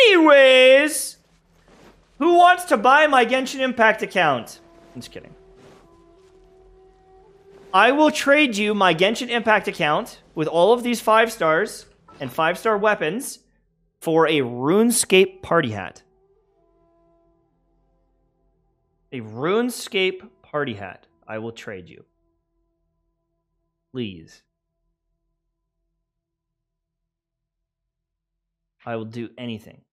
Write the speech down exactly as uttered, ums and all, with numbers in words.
Anyways, who wants to buy my Genshin Impact account? I'm just kidding. I will trade you my Genshin Impact account with all of these five stars and five star weapons for a RuneScape party hat. A RuneScape party hat. I will trade you. Please. I will do anything.